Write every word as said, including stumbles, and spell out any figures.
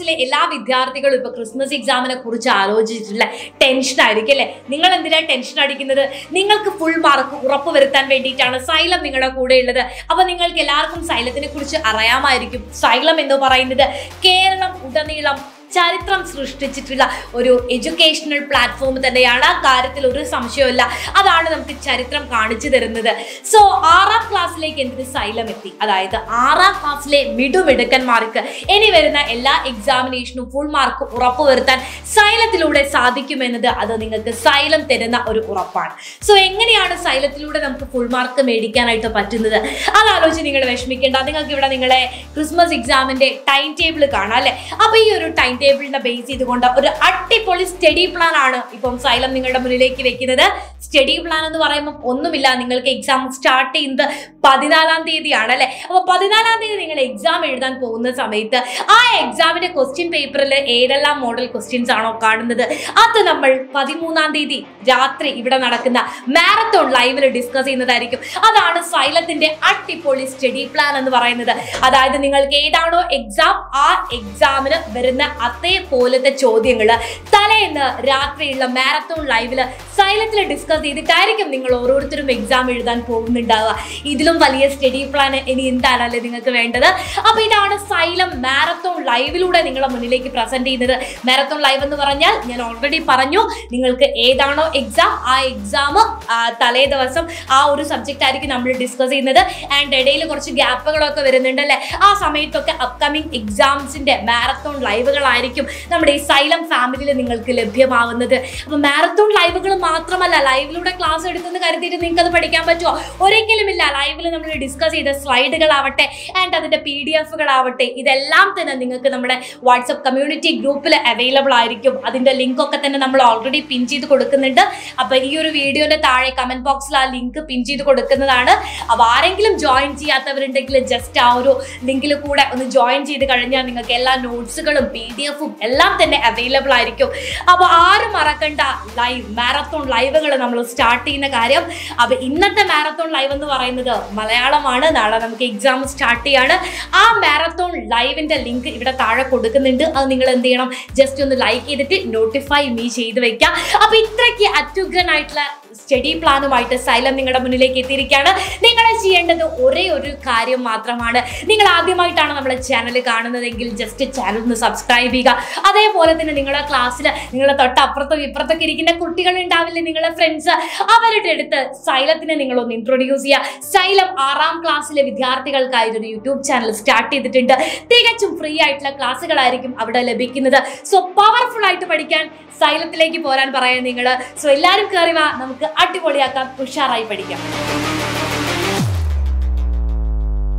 ക്ലാസ്സിലെ എല്ലാ വിദ്യാർത്ഥികളും ഇപ്പൊ ക്രിസ്മസ് എക്സാമിനെ കുറിച്ച് ആലോചിച്ചിട്ടുള്ള ടെൻഷൻ ആയിരിക്കും അല്ലെ? നിങ്ങൾ എന്തിനാ ടെൻഷൻ അടിക്കുന്നത്? നിങ്ങൾക്ക് ഫുൾ മാർക്ക് ഉറപ്പുവരുത്താൻ വേണ്ടിയിട്ടാണ് സൈലം നിങ്ങളുടെ കൂടെ ഉള്ളത്. അപ്പൊ നിങ്ങൾക്ക് എല്ലാവർക്കും സൈലത്തിനെ കുറിച്ച് അറിയാമായിരിക്കും. സൈലം എന്ന് പറയുന്നത് കേരളം ഉടനീളം ചരിത്രം സൃഷ്ടിച്ചിട്ടുള്ള ഒരു എഡ്യൂക്കേഷണൽ പ്ലാറ്റ്ഫോം തന്നെയാണ്. ആ കാര്യത്തിൽ ഒരു സംശയമില്ല. അതാണ് നമുക്ക് ചരിത്രം കാണിച്ചു തരുന്നത്. സോ ആറാം ക്ലാസ്സിലേക്ക് എന്തിന് സൈലം എത്തി? അതായത് ആറാം ക്ലാസ്സിലെ മിടുമിടുക്കന്മാർക്ക് ഇനി വരുന്ന എല്ലാ എക്സാമിനേഷനും ഫുൾ മാർക്ക് ഉറപ്പുവരുത്താൻ സൈലത്തിലൂടെ സാധിക്കുമെന്നത് അത് നിങ്ങൾക്ക് സൈലം തരുന്ന ഒരു ഉറപ്പാണ്. സോ എങ്ങനെയാണ് സൈലത്തിലൂടെ നമുക്ക് ഫുൾ മാർക്ക് മേടിക്കാനായിട്ട് പറ്റുന്നത്? അതാലോചിച്ച് നിങ്ങൾ വിഷമിക്കേണ്ട. നിങ്ങൾക്ക് ഇവിടെ നിങ്ങളെ ക്രിസ്മസ് എക്സാമിന്റെ ടൈം ടേബിൾ കാണാം അല്ലെ? അപ്പൊ ഈ ഒരു ടൈം ടേബിളിനെ ബേസ് ചെയ്തുകൊണ്ട് ഒരു അടിപൊളി സ്റ്റഡി പ്ലാൻ ആണ് ഇപ്പം സൈലം നിങ്ങളുടെ മുന്നിലേക്ക് വെക്കുന്നത്. സ്റ്റഡി പ്ലാൻ എന്ന് പറയുമ്പോൾ ഒന്നുമില്ല, നിങ്ങൾക്ക് എക്സാം സ്റ്റാർട്ട് ചെയ്യുന്നത് പതിനാലാം തീയതിയാണ് അല്ലെ? അപ്പൊ പതിനാലാം തീയതി നിങ്ങൾ എക്സാം എഴുതാൻ പോകുന്ന സമയത്ത് ആ എക്സാമിന്റെ ക്വസ്റ്റ്യൻ പേപ്പറിൽ ഏതെല്ലാം മോഡൽ ക്വസ്റ്റ്യൻസ് ആണോ കാണുന്നത് അത് നമ്മൾ പതിമൂന്നാം തീയതി രാത്രി ഇവിടെ നടക്കുന്ന മാരത്തോൺ ലൈവിൽ ഡിസ്കസ് ചെയ്യുന്നതായിരിക്കും. അതാണ് സൈലത്തിന്റെ അടിപൊളി സ്റ്റഡി പ്ലാൻ എന്ന് പറയുന്നത്. അതായത് നിങ്ങൾക്ക് ഏതാണോ എക്സാം ആ എക്സാമിന് വരുന്ന അതേപോലത്തെ ചോദ്യങ്ങള് തലേന്ന് രാത്രിയുള്ള മാരത്തോൺ ലൈവില് സൈലത്തിൽ ഡിസ്കസ് ചെയ്തിട്ടായിരിക്കും നിങ്ങൾ ഓരോരുത്തരും എക്സാം എഴുതാൻ പോകുന്നുണ്ടാവുക. ഇതിലും വലിയ സ്റ്റഡി പ്ലാൻ ഇനി എന്താണല്ലേ നിങ്ങൾക്ക് വേണ്ടത്? അപ്പൊ ഇതാണ് സൈലം മാരത്തോൺ ലൈവിലൂടെ നിങ്ങളുടെ മുന്നിലേക്ക് പ്രസന്റ് ചെയ്യുന്നത്. മാരത്തോൺ ലൈവ് എന്ന് പറഞ്ഞാൽ ഞാൻ ഓൾറെഡി പറഞ്ഞു, നിങ്ങൾക്ക് ഏതാണോ എക്സാം ആ എക്സാം തലേ ദിവസം ആ ഒരു സബ്ജക്റ്റ് ആയിരിക്കും നമ്മൾ ഡിസ്കസ് ചെയ്യുന്നത്. ആൻഡ് ഇടയിൽ കുറച്ച് ഗ്യാപ്പുകളൊക്കെ വരുന്നുണ്ട് അല്ലെ? ആ സമയത്തൊക്കെ അപ്കമിങ് എക്സാംസിന്റെ മാരത്തോൺ ലൈവുകളായിരിക്കും നമ്മുടെ ഈ സൈലം ഫാമിലിയിൽ നിങ്ങൾക്ക് ലഭ്യമാവുന്നത്. അപ്പൊ മാരത്തോൺ ലൈവുകൾ മാത്രമല്ല, ലൈവിലൂടെ ക്ലാസ് എടുക്കുന്ന കരുതിയിട്ട് നിങ്ങൾക്ക് അത് പഠിക്കാൻ പറ്റുമോ? ഒരിക്കലും ഇല്ല. ലൈവിൽ നമ്മൾ ഡിസ്കസ് ചെയ്ത സ്ലൈഡുകളാവട്ടെ ആൻഡ് അതിന്റെ പി ഡി എഫുകളാവട്ടെ ഇതെല്ലാം തന്നെ നിങ്ങൾക്ക് നമ്മുടെ വാട്സ്ആപ്പ് കമ്മ്യൂണിറ്റി ഗ്രൂപ്പിൽ അവൈലബിൾ ആയിരിക്കും. അതിന്റെ ലിങ്ക് ഒക്കെ തന്നെ നമ്മൾ ഓൾറെഡി പിൻ ചെയ്ത് കൊടുക്കുന്നുണ്ട്. അപ്പൊ ഈ ഒരു വീഡിയോന്റെ താഴെ കമന്റ് ബോക്സിൽ ആ ലിങ്ക് പിൻ ചെയ്ത് കൊടുക്കുന്നതാണ്. അപ്പൊ ആരെങ്കിലും ജോയിൻ ചെയ്യാത്തവരുണ്ടെങ്കിൽ ജസ്റ്റ് ആ ഒരു ലിങ്കിൽ കൂടെ ഒന്ന് ജോയിൻ ചെയ്ത് കഴിഞ്ഞാൽ നിങ്ങൾക്ക് എല്ലാ നോട്ട്സുകളും പി ഡി എഫും എല്ലാം തന്നെ അവൈലബിൾ ആയിരിക്കും. അപ്പൊ ആരും മറക്കണ്ട, ലൈവ് മാരത്തോൺ ലൈവുകൾ നമ്മൾ സ്റ്റാർട്ട് ചെയ്യുന്ന കാര്യം. അപ്പൊ ഇന്നത്തെ മാരത്തോൺ ലൈവ് എന്ന് പറയുന്നത് മലയാളമാണ്. നാളെ നമുക്ക് എക്സാം സ്റ്റാർട്ട് ചെയ്യാണ്. ആ മാരത്തോൺ ലൈവിന്റെ ലിങ്ക് ഇവിടെ താഴെ കൊടുക്കുന്നുണ്ട്. അത് നിങ്ങൾ എന്ത് ചെയ്യണം? ജസ്റ്റ് ഒന്ന് ലൈക്ക് ചെയ്തിട്ട് നോട്ടിഫൈ മീ ചെയ്ത് വെക്കാം. അപ്പൊ ഇത്രയ്ക്ക് അത്യുഗ്രനായിട്ടുള്ള സ്റ്റഡി പ്ലാനുമായിട്ട് സൈലം നിങ്ങളുടെ മുന്നിലേക്ക് എത്തിയിരിക്കുകയാണ്. നിങ്ങൾ ചെയ്യേണ്ടത് ഒരേ ഒരു കാര്യം മാത്രമാണ്. നിങ്ങൾ ആദ്യമായിട്ടാണ് നമ്മളെ ചാനൽ കാണുന്നതെങ്കിൽ ജസ്റ്റ് ചാനൽ ഒന്ന് സബ്സ്ക്രൈബ് ചെയ്യുക. അതേപോലെ തന്നെ നിങ്ങളുടെ ക്ലാസ്സിൽ നിങ്ങളുടെ തൊട്ടപ്പുറത്തും ഇപ്പുറത്തൊക്കെ ഇരിക്കുന്ന കുട്ടികൾ ഉണ്ടാവില്ലേ, നിങ്ങളുടെ ഫ്രണ്ട്സ്, അവരുടെ അടുത്ത് സൈലത്തിനെ നിങ്ങളൊന്ന് ഇൻട്രൊഡ്യൂസ് ചെയ്യുക. സൈലം ആറാം ക്ലാസ്സിലെ വിദ്യാർത്ഥികൾക്കായി ഒരു യൂട്യൂബ് ചാനൽ സ്റ്റാർട്ട് ചെയ്തിട്ടുണ്ട്. തികച്ചും ഫ്രീ ആയിട്ടുള്ള ക്ലാസ്സുകളായിരിക്കും അവിടെ ലഭിക്കുന്നത്. സോ പവർഫുൾ ആയിട്ട് പഠിക്കാൻ സൈലത്തിലേക്ക് പോരാൻ പറയാൻ നിങ്ങൾ. സോ എല്ലാവരും കയറി വാ, നമുക്ക് അടിപൊളിയാക്കാം, ഉഷാറായി പഠിക്കാം.